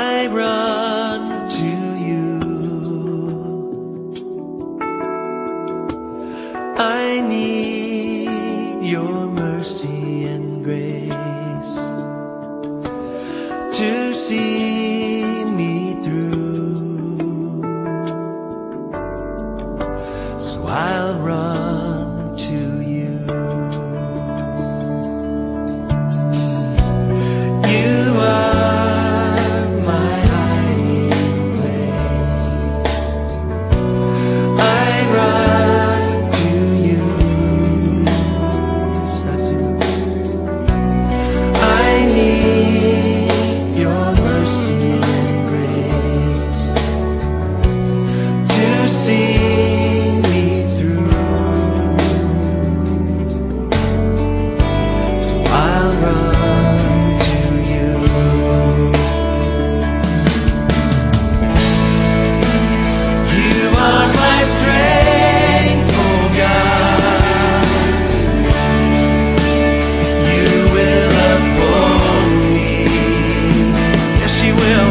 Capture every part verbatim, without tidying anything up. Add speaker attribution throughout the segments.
Speaker 1: I run to you. I need your mercy and grace to see me through. So I'll run to you. You are my hiding place. I run to you. Yes, I do. I need your mercy and grace to see me through. So I'll run to you. You are my strength, oh God. You will uphold me. Yes, you will.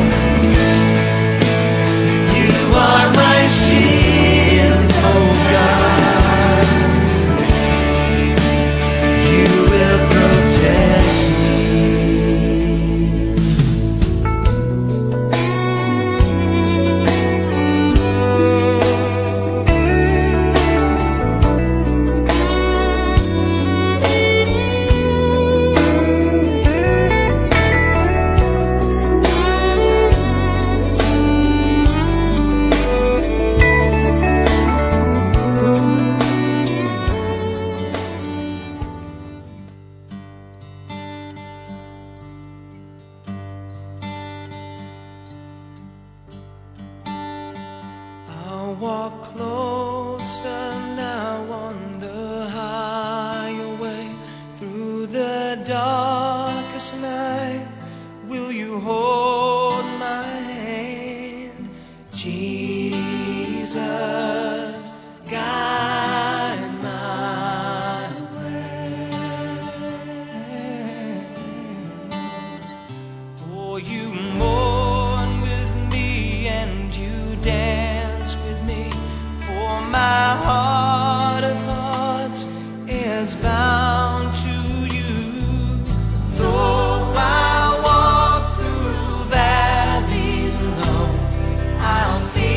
Speaker 1: You are my shield, oh God. You will protect me. I'll walk closer now on the highway through the darkest night. Will you hold my hand? Jesus, guide my way. Oh, you mourn with me and you dance with me, for my heart of hearts is bound to you. Though I walk through valleys low, I'll feel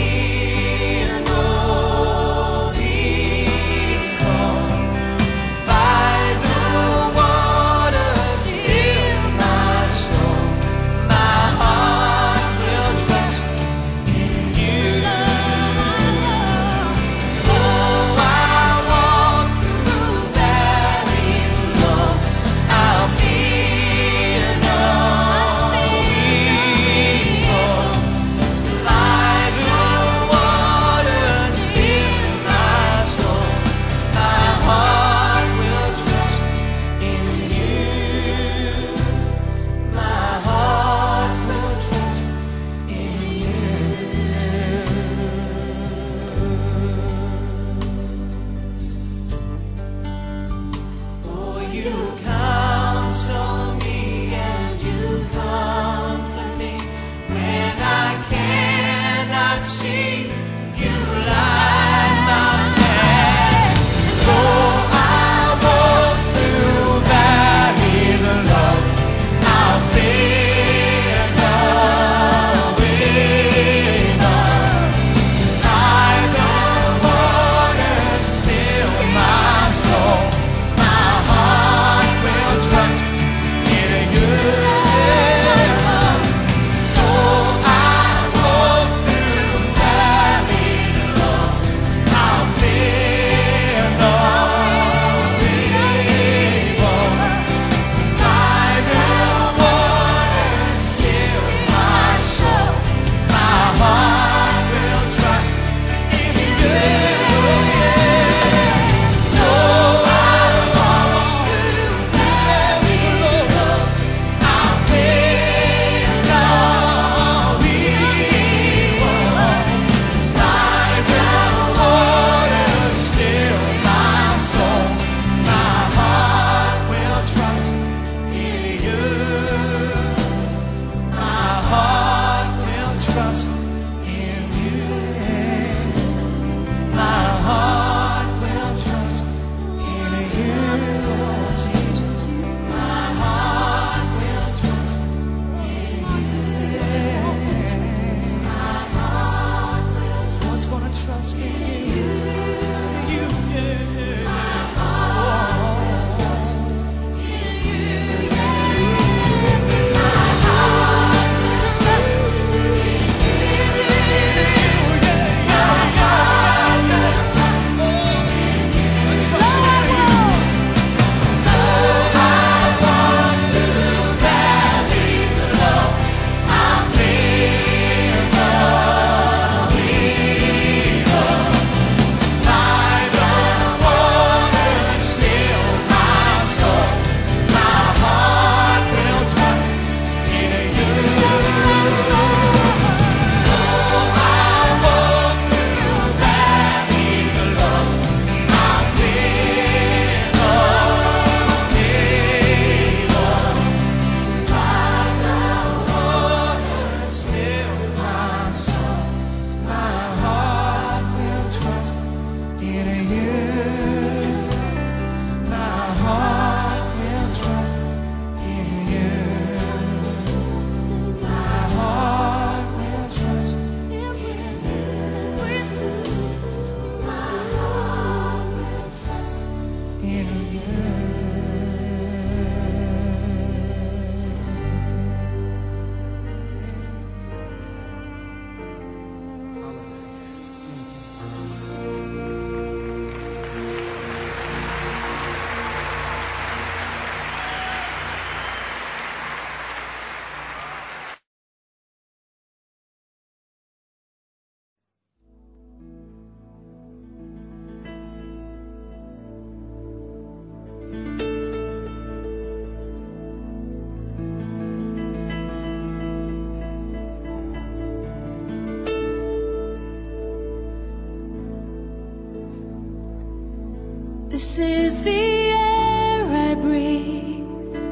Speaker 1: This is the air I breathe.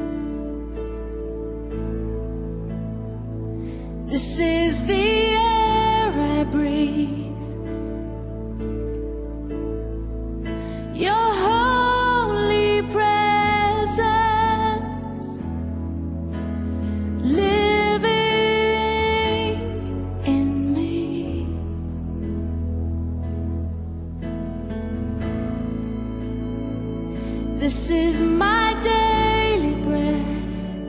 Speaker 1: This is the air I breathe. Your holy presence living in me. This is my daily bread.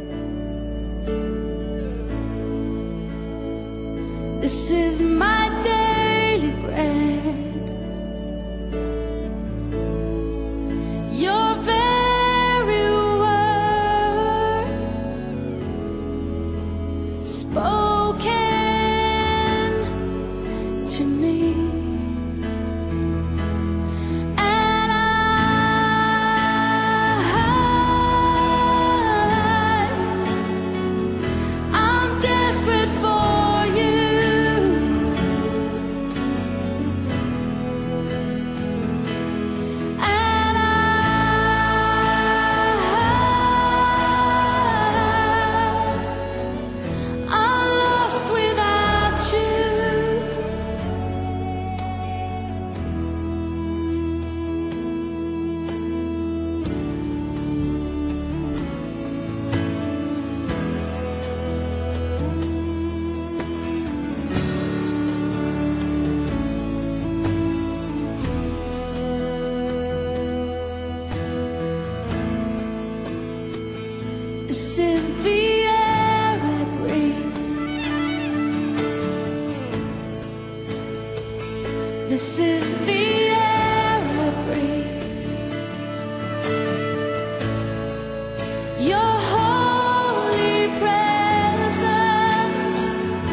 Speaker 1: This is my daily bread. Your very word spoken to me. This is the air I breathe. This is the air I breathe. Your holy presence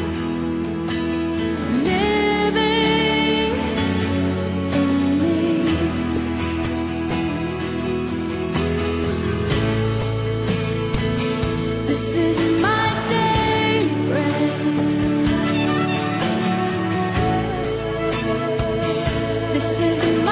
Speaker 1: living in me. This is my daily bread. This is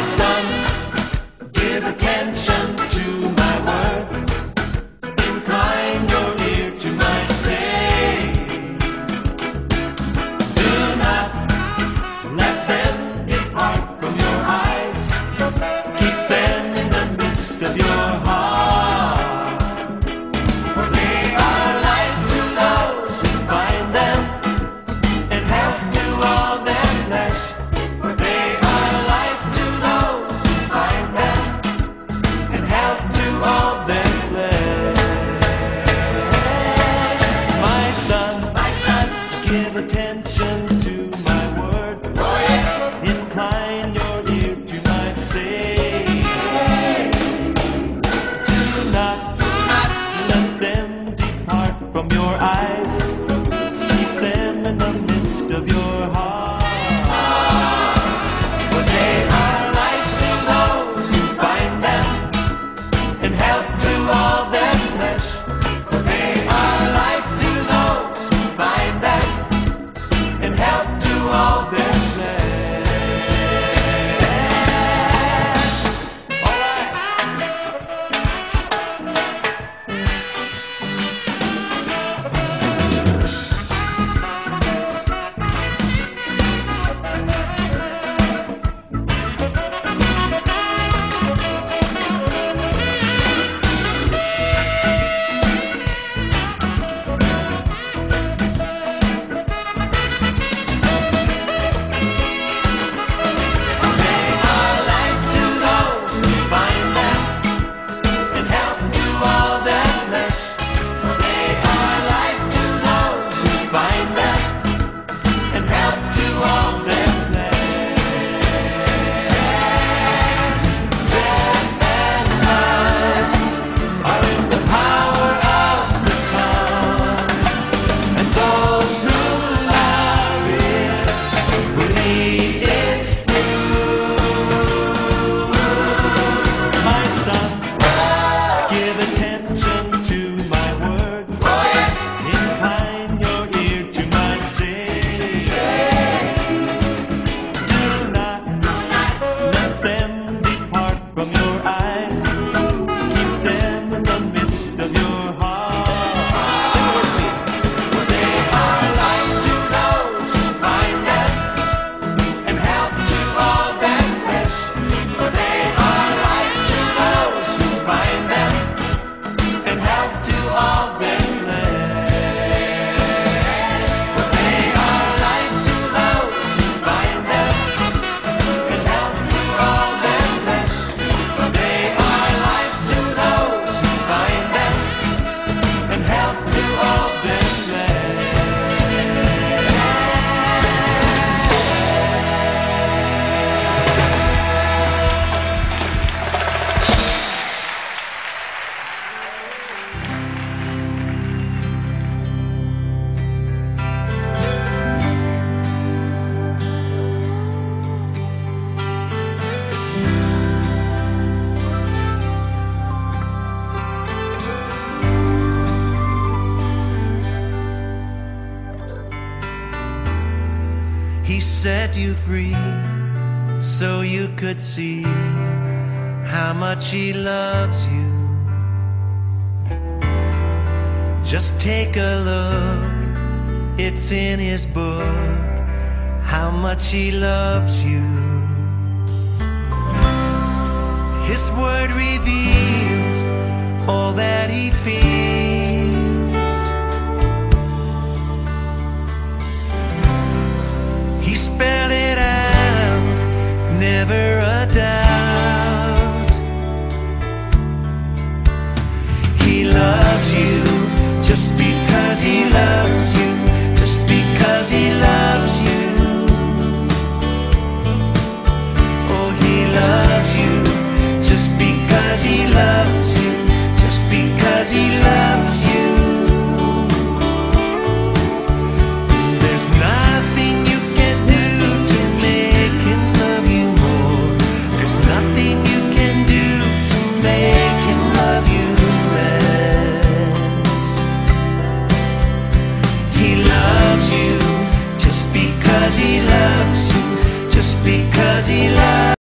Speaker 2: son, give attention to my words. Incline your ear to my saying. Do not let them depart from your eyes. Keep them in the midst of your heart. For they are light to those who find them, and health to all their flesh. For they are light to those who find them, and health to all their flesh. My son, my son, give attention to my words. Oh, yes. Incline your ear to my saying. Do not, do not let them depart from your eyes. Keep them in the midst of your heart. For they are light to those who find them, and health to all their flesh. For they are light to those who find them, and health to all their flesh. All right. Give attention to my words. Oh, yes. Incline your ear to my saying. Do not, do not let them depart from your eyes. Keep them in the midst of your heart. Sing with me. For they are light to those who find them, and help to all their flesh. For they are light to those who find them, and help to all their flesh. For they are light to those who find them, and help to all their flesh. For they are light to those who find them, and help to all their flesh.
Speaker 3: He set you free so you could see how much He loves you. Just take a look, it's in His book, how much He loves you. His word reveals all that He feels. He spelled it out, never a doubt. He loves you just because He loves you, just because He loves you.